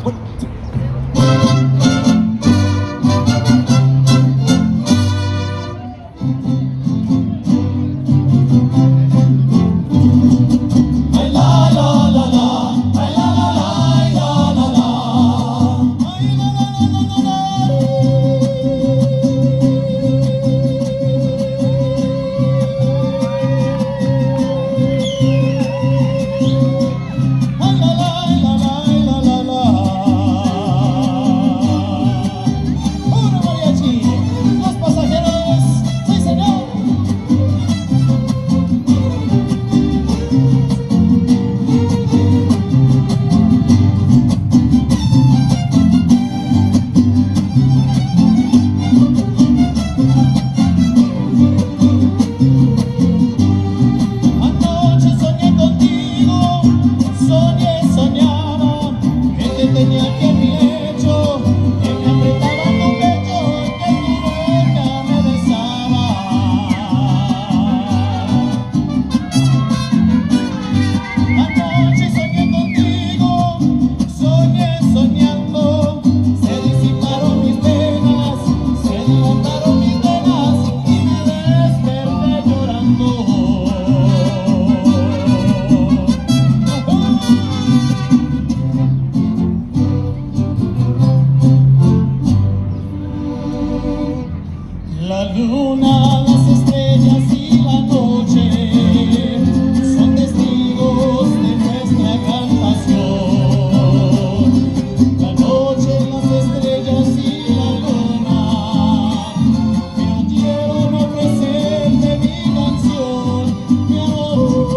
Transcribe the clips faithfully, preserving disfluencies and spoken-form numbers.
La luna, las estrellas y la noche son testigos de nuestra gran pasión. La noche, las estrellas y la luna me unieron a ofrecerte mi canción, mi amor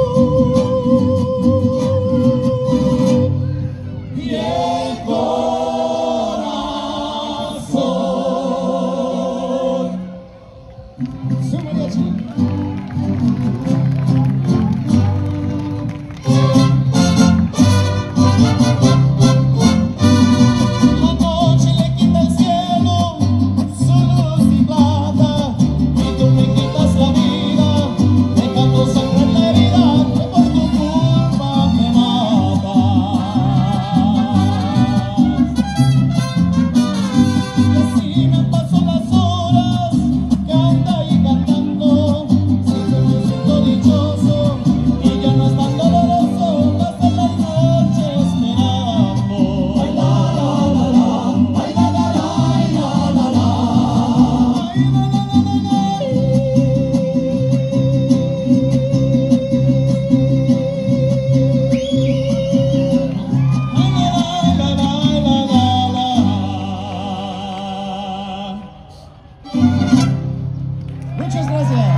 y el corazón. Súmale así. La noche le quita el cielo su luz y plata, y tú me quitas la vida, dejando sangre en la herida que por tu culpa me mata. Y así me paso las horas, canta y cantando, siempre me siento dichoso y ya no es tan doloroso pasar las noches esperando. Ay, la, la, la, la, ay, la, la, la, ay, la, la, la, ay, la, la, la, la, la, ay. Ay, la, la, la, la, la, la. Muchas gracias.